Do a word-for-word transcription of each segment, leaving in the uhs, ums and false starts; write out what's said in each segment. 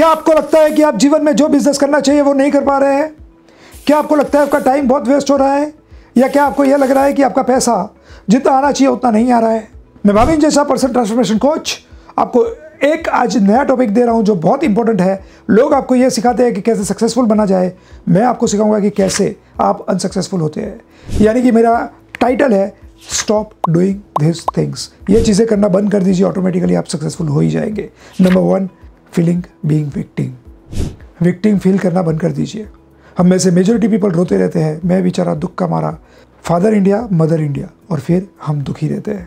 क्या आपको लगता है कि आप जीवन में जो बिजनेस करना चाहिए वो नहीं कर पा रहे हैं? क्या आपको लगता है आपका टाइम बहुत वेस्ट हो रहा है? या क्या आपको यह लग रहा है कि आपका पैसा जितना आना चाहिए उतना नहीं आ रहा है? मैं भाविन जैसा पर्सनल ट्रांसफॉर्मेशन कोच आपको एक आज नया टॉपिक दे रहा हूं जो बहुत इंपॉर्टेंट है। लोग आपको यह सिखाते हैं कि कैसे सक्सेसफुल बना जाए, मैं आपको सिखाऊंगा कि कैसे आप अनसक्सेसफुल होते हैं। यानी कि मेरा टाइटल है स्टॉप डूइंग दिस थिंग्स। ये चीज़ें करना बंद कर दीजिए, ऑटोमेटिकली आप सक्सेसफुल हो ही जाएंगे। Number one, feeling being victim. Victim feel करना बंद कर दीजिए। हम में से मेजोरिटी पीपल रोते रहते हैं, मैं बेचारा दुख का मारा, फादर इंडिया मदर इंडिया, और फिर हम दुखी रहते हैं।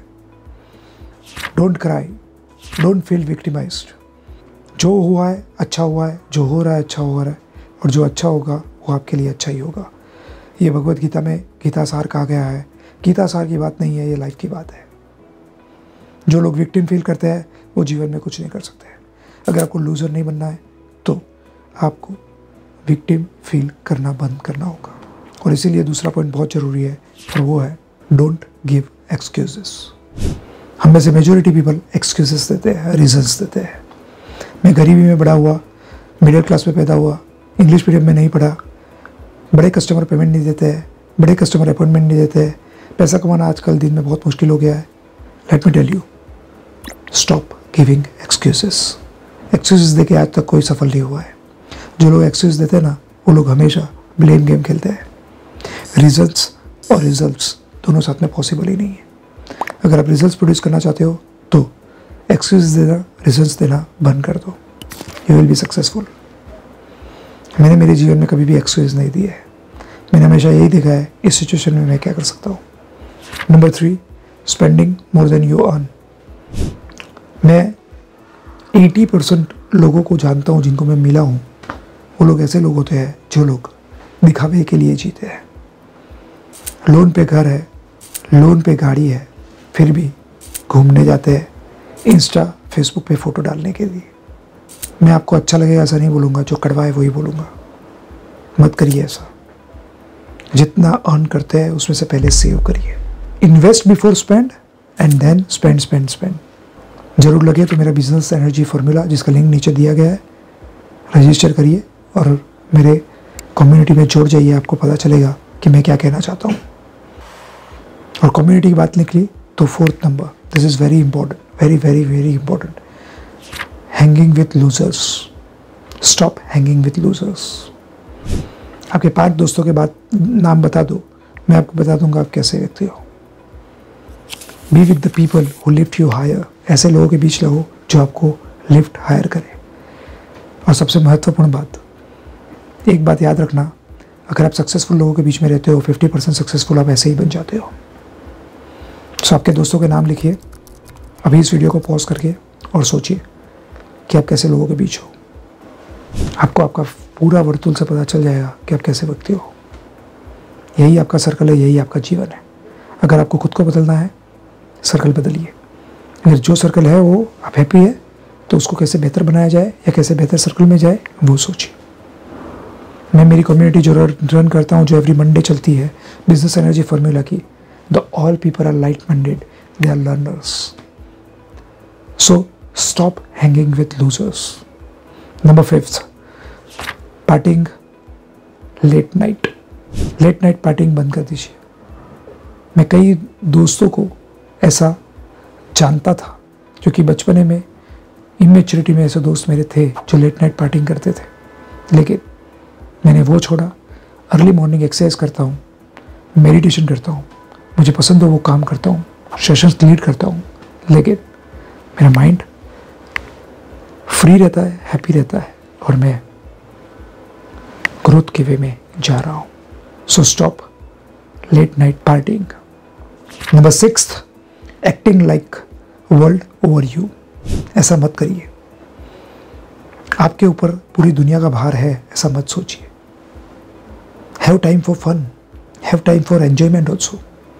Don't cry, don't feel victimized. जो हुआ है अच्छा हुआ है, जो हो रहा है अच्छा हो रहा है, और जो अच्छा होगा वो आपके लिए अच्छा ही होगा। ये भगवत गीता में गीता सार कहा गया है। गीता सार की बात नहीं है, ये लाइफ की बात है। जो लोग विक्टिम फील करते हैं वो जीवन में कुछ नहीं कर सकते। अगर आपको लूज़र नहीं बनना है तो आपको विक्टिम फील करना बंद करना होगा। और इसीलिए दूसरा पॉइंट बहुत ज़रूरी है, और वो है डोंट गिव एक्सक्यूजेस। हम में से मेजोरिटी पीपल एक्सक्यूजेस देते हैं, रीजंस देते हैं। मैं गरीबी में बड़ा हुआ, मिडिल क्लास में पैदा हुआ, इंग्लिश मीडियम में नहीं पढ़ा, बड़े कस्टमर पेमेंट नहीं देते हैं, बड़े कस्टमर अपॉइंटमेंट नहीं देते हैं, पैसा कमाना आजकल दिन में बहुत मुश्किल हो गया है। Let me tell you, stop giving excuses. Excuses देके आज तक कोई सफल नहीं हुआ है। जो लोग एक्सक्यूज देते हैं ना, वो लोग हमेशा ब्लेम गेम खेलते हैं। रिजल्ट्स और रिजल्ट्स दोनों साथ में पॉसिबल ही नहीं है। अगर आप रिजल्ट्स प्रोड्यूस करना चाहते हो तो एक्सक्यूज देना, रिजल्ट्स देना बंद कर दो, यू विल बी सक्सेसफुल। मैंने मेरे जीवन में कभी भी एक्सक्यूज नहीं दिए है। मैंने हमेशा यही देखा है इस सिचुएशन में मैं क्या कर सकता हूँ। Number three, spending more than you earn. मैं अस्सी परसेंट लोगों को जानता हूँ जिनको मैं मिला हूँ, वो लोग ऐसे लोग होते हैं जो लोग दिखावे के लिए जीते हैं। लोन पे घर है, लोन पे गाड़ी है, फिर भी घूमने जाते हैं इंस्टा फेसबुक पे फ़ोटो डालने के लिए। मैं आपको अच्छा लगेगा ऐसा नहीं बोलूँगा, जो कड़वा है वही बोलूँगा। मत करिए ऐसा। जितना अर्न करते हैं उसमें से पहले सेव करिए। Invest before spend and then spend spend spend. जरूर लगे तो मेरा बिजनेस एनर्जी फार्मूला, जिसका लिंक नीचे दिया गया है, रजिस्टर करिए और मेरे कम्युनिटी में जोड़ जाइए। आपको पता चलेगा कि मैं क्या कहना चाहता हूँ। और कम्युनिटी की बात निकली तो fourth number, this is very important, very very very important, hanging with losers. Stop hanging with losers. आपके पांच दोस्तों के बाद नाम बता दो, मैं आपको बता दूंगा आप कैसे व्यक्ति हो। Be with the people who lift you higher. ऐसे लोगों के बीच रहो जो आपको लिफ्ट हायर करे। और सबसे महत्वपूर्ण बात, एक बात याद रखना, अगर आप सक्सेसफुल लोगों के बीच में रहते हो, फिफ्टी परसेंट सक्सेसफुल आप ऐसे ही बन जाते हो। तो आपके दोस्तों के नाम लिखिए अभी इस वीडियो को पॉज करके और सोचिए कि आप कैसे लोगों के बीच हो। आपको आपका पूरा वर्तुल से पता चल जाएगा कि आप कैसे व्यक्ति हो। यही आपका सर्कल है, यही आपका जीवन है। अगर आपको खुद को बदलना है, सर्कल बदलिए। अगर जो सर्कल है वो आप हैप्पी है तो उसको कैसे बेहतर बनाया जाए या कैसे बेहतर सर्कल में जाए वो सोचिए। मैं मेरी कम्युनिटी जो रन करता हूँ, जो एवरी मंडे चलती है, बिजनेस एनर्जी फार्मूला की, the all people are light minded, they are learners. So stop hanging with losers. Number fifth, partying late night. Late night partying बंद कर दीजिए। मैं कई दोस्तों को ऐसा जानता था, क्योंकि बचपने में इमेच्योरिटी में ऐसे दोस्त मेरे थे जो लेट नाइट पार्टिंग करते थे। लेकिन मैंने वो छोड़ा। अर्ली मॉर्निंग एक्सरसाइज करता हूँ, मेडिटेशन करता हूँ, मुझे पसंद हो वो काम करता हूँ, सेशंस लीड करता हूँ, लेकिन मेरा माइंड फ्री रहता है, हैप्पी रहता है, और मैं ग्रोथ के वे में जा रहा हूँ। So stop late night partying. Number sixth, acting like world over you. ऐसा मत करिए। आपके ऊपर पूरी दुनिया का भार है ऐसा मत सोचिए। Have time for fun, have time for enjoyment also.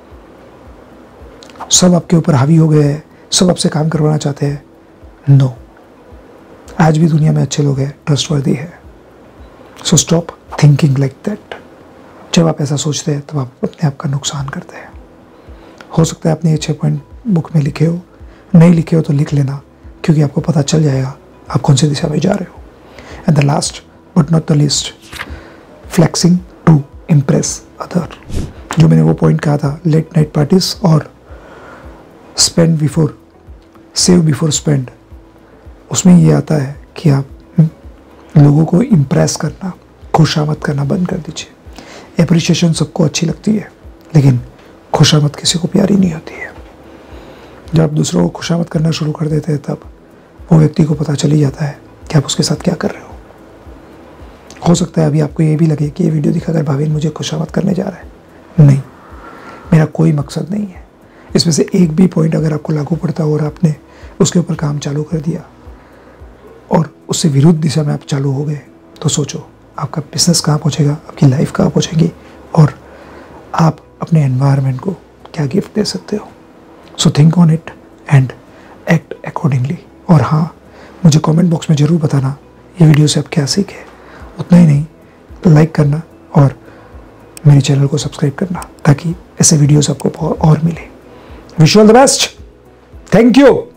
सब आपके ऊपर हावी हो गए हैं, सब आपसे काम करवाना चाहते हैं। नो, आज भी दुनिया में अच्छे लोग हैं, ट्रस्टवर्दी है। So stop thinking like that. जब आप ऐसा सोचते हैं तब आप अपने आप का नुकसान करते हैं। हो सकता है आपने ये छः पॉइंट बुक में लिखे हो, नहीं लिखे हो तो लिख लेना, क्योंकि आपको पता चल जाएगा आप कौन सी दिशा में जा रहे हो। And the last but not the least, flexing to impress other. जो मैंने वो पॉइंट कहा था, लेट नाइट पार्टीज और spend before save before spend, उसमें ये आता है कि आप लोगों को इम्प्रेस करना, खुशामद करना बंद कर दीजिए। एप्रिशिएशन सबको अच्छी लगती है, लेकिन खुशामद किसी को प्यारी नहीं होती है। जब आप दूसरों को खुशामद करना शुरू कर देते हैं, तब वो व्यक्ति को पता चल ही जाता है कि आप उसके साथ क्या कर रहे हो। हो सकता है अभी आपको ये भी लगे कि ये वीडियो दिखाकर भाविन मुझे खुशामद करने जा रहा है। नहीं, मेरा कोई मकसद नहीं है। इसमें से एक भी पॉइंट अगर आपको लागू पड़ता और आपने उसके ऊपर काम चालू कर दिया और उससे विरुद्ध दिशा में आप चालू हो गए, तो सोचो आपका बिजनेस कहाँ पहुँचेगा, आपकी लाइफ कहाँ पहुँचेगी और आप अपने एनवायरनमेंट को क्या गिफ्ट दे सकते हो। So think on it and act accordingly. और हाँ, मुझे कमेंट बॉक्स में ज़रूर बताना ये वीडियो से आप क्या सीखे। उतना ही नहीं, लाइक करना और मेरे चैनल को सब्सक्राइब करना, ताकि ऐसे वीडियोस आपको और मिले। Wish you all the best. Thank you.